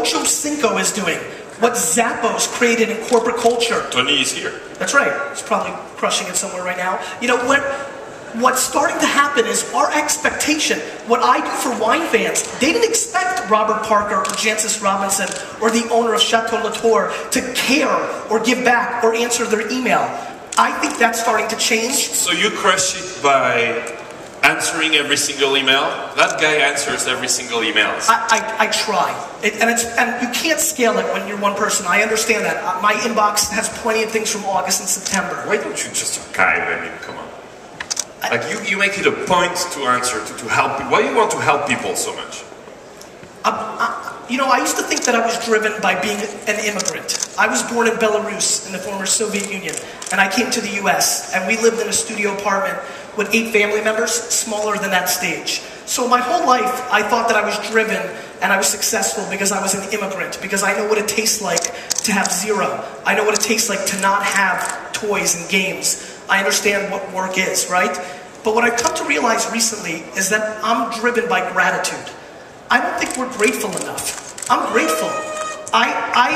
Ocho Cinco is doing, what Zappos created in corporate culture. Tony is here. That's right. He's probably crushing it somewhere right now. You know, what's starting to happen is our expectation. What I do for wine fans, they didn't expect Robert Parker or Jancis Robinson or the owner of Chateau Latour to care or give back or answer their email. I think that's starting to change. So you crush it by answering every single email? That guy answers every single email. I try. And you can't scale it when you're one person. I understand that. My inbox has plenty of things from August and September. Why don't you just archive? I mean, come on. Like you make it a point to answer, to help people. Why do you want to help people so much? You know, I used to think that I was driven by being an immigrant. I was born in Belarus, in the former Soviet Union, and I came to the US, and we lived in a studio apartment with 8 family members, smaller than that stage. So my whole life, I thought that I was driven and I was successful because I was an immigrant, because I know what it tastes like to have zero. I know what it tastes like to not have toys and games. I understand what work is, right? But what I've come to realize recently is that I'm driven by gratitude. I don't think we're grateful enough. I'm grateful. I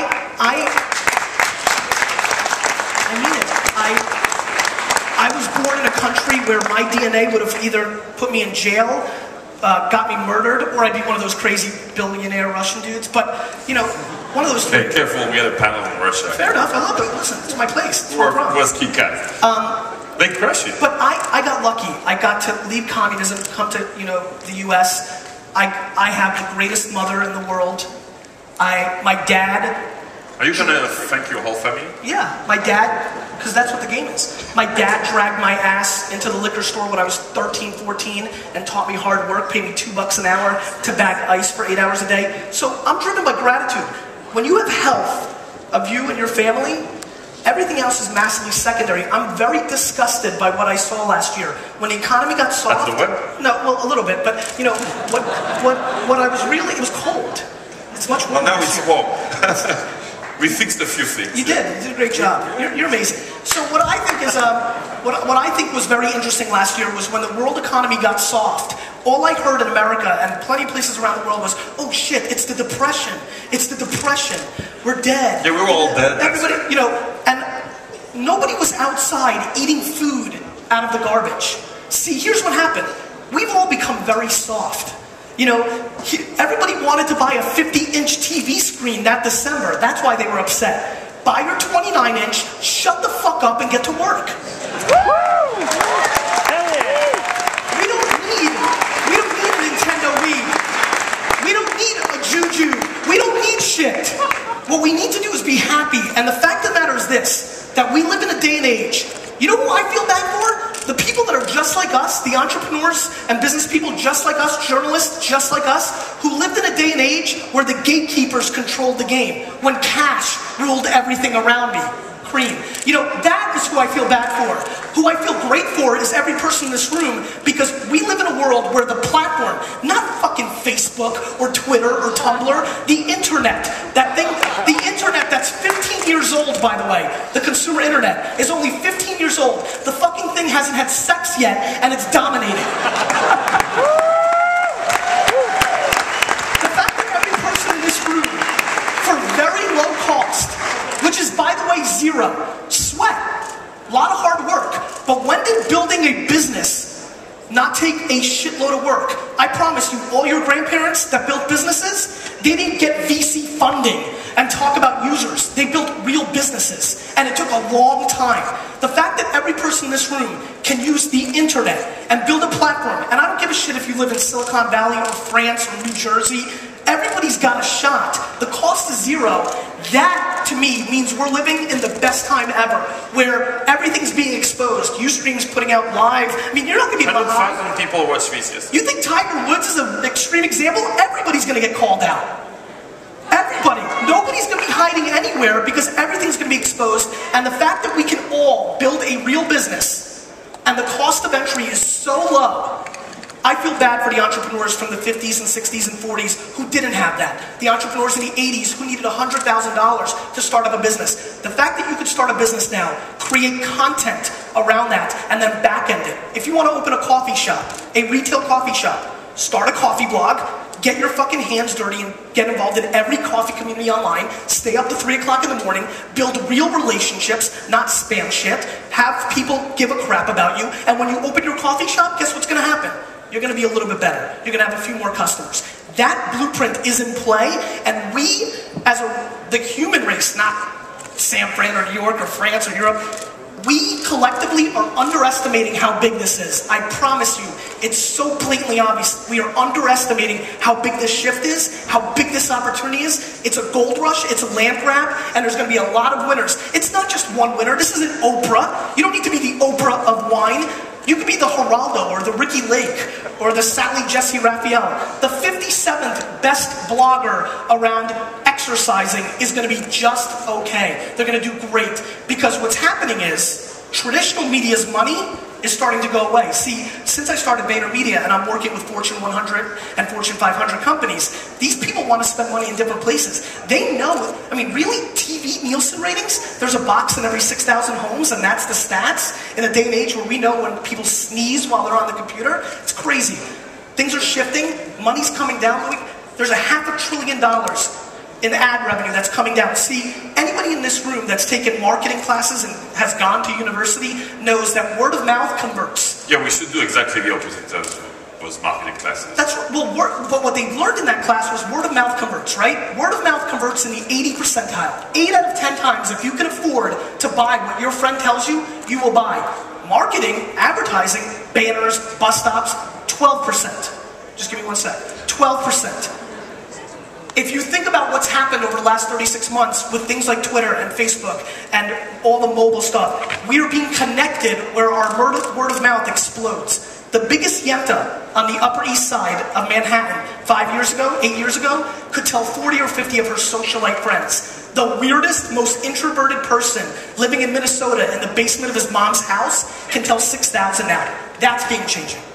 mean it. I was born in a country where my DNA would have either put me in jail, got me murdered, or I'd be one of those crazy billionaire Russian dudes. But, you know, one of those three. Hey, careful, we had a panel in Russia. Fair enough, I love it. Listen, it's my place. It's was Kikat. They crush it. But I got lucky. I got to leave communism, come to, you know, the US. I have the greatest mother in the world. My dad... Are you gonna thank your whole family? Yeah, my dad, because that's what the game is. My dad dragged my ass into the liquor store when I was 13, 14 and taught me hard work, paid me $2 an hour to bag ice for 8 hours a day. So I'm driven by gratitude. When you have health of you and your family, everything else is massively secondary. I'm very disgusted by what I saw last year. When the economy got soft... At LeWeb? No, well, a little bit, but, you know, what I was really... It was cold. It's much warmer. Well, now it's warm. We fixed a few things. You did. You did a great job. You're amazing. So what I think is, what I think was very interesting last year was when the world economy got soft. All I heard in America and plenty of places around the world was, "Oh shit, it's the depression. It's the depression. We're dead." Yeah, we were all dead. Everybody, you know, and nobody was outside eating food out of the garbage. See, here's what happened. We've all become very soft. You know, everybody wanted to buy a 50-inch TV screen that December. That's why they were upset. Buy your 29-inch, shut the fuck up, and get to work. We don't need a Nintendo Wii. We don't need a Juju. We don't need shit. What we need to do is be happy. And the fact of the matter is this, that we live in a day and age. You know who I feel bad for? The people that are just like us, the entrepreneurs and business people just like us, journalists just like us, who lived in a day and age where the gatekeepers controlled the game, when cash ruled everything around me. Cream. You know, that is who I feel bad for. Who I feel great for is every person in this room, because we live in a world where the platform, not fucking Facebook or Twitter or Tumblr, the internet, that thing, the internet that's 15 years old, by the way, the consumer internet, is only 15 years old. The fucking thing hasn't had sex yet, and it's dominating. The fact that every person in this room, for very low cost, which is, by the way, zero, sweat, a lot of hard work. But when did building a business not take a shitload of work? I promise you, all your grandparents that built businesses, they didn't get VC funding and talk about users. They built real businesses, and it took a long time. The fact that every person in this room can use the internet and build a platform, and I don't give a shit if you live in Silicon Valley or France or New Jersey, everybody's got a shot. The cost is zero. That, to me, means we're living in the best time ever, where everything's being exposed. Ustream's putting out live. I mean, you're not going to be behind. 100,000 people watch VCS. You think Tiger Woods is an extreme example? Everybody's going to get called out. Everybody. Nobody's going to be hiding anywhere because everything's going to be exposed. And the fact that we can all build a real business and the cost of entry is so low, I feel bad for the entrepreneurs from the 50s and 60s and 40s who didn't have that. The entrepreneurs in the 80s who needed $100,000 to start up a business. The fact that you could start a business now, create content around that, and then back-end it. If you want to open a coffee shop, a retail coffee shop, start a coffee blog, Get your fucking hands dirty and get involved in every coffee community online. Stay up to 3 o'clock in the morning. Build real relationships, not spam shit. Have people give a crap about you. And when you open your coffee shop, guess what's going to happen? You're going to be a little bit better. You're going to have a few more customers. That blueprint is in play, and we, as the human race, not San Fran or New York or France or Europe, we collectively are underestimating how big this is. I promise you, it's so blatantly obvious. We are underestimating how big this shift is, how big this opportunity is. It's a gold rush, it's a land grab, and there's going to be a lot of winners. It's not just one winner. This isn't Oprah. You don't need to be the Oprah of wine. You could be the Geraldo or the Ricky Lake or the Sally Jesse Raphael. The 57th best blogger around exercising is going to be just okay. They're going to do great. Because what's happening is traditional media's money is starting to go away. See, since I started VaynerMedia and I'm working with Fortune 100 and Fortune 500 companies, these people want to spend money in different places. They know, I mean, really, TV Nielsen ratings, there's a box in every 6,000 homes, and that's the stats in a day and age where we know when people sneeze while they're on the computer. It's crazy. Things are shifting. Money's coming down. There's $500 billion in ad revenue that's coming down. See, anybody in this room that's taken marketing classes and has gone to university knows that word of mouth converts. Yeah, we should do exactly the opposite of those marketing classes. That's well, but what they learned in that class was word of mouth converts, right? Word of mouth converts in the 80 percentile. 8 out of 10 times, if you can afford to buy what your friend tells you, you will buy. Marketing, advertising, banners, bus stops, 12%. Just give me 1 sec. 12%. If you think about what's happened over the last 36 months with things like Twitter and Facebook and all the mobile stuff, we are being connected where our word of mouth explodes. The biggest yenta on the Upper East Side of Manhattan 5 years ago, 8 years ago, could tell 40 or 50 of her socialite friends. The weirdest, most introverted person living in Minnesota in the basement of his mom's house can tell 6,000 now. That's game changing.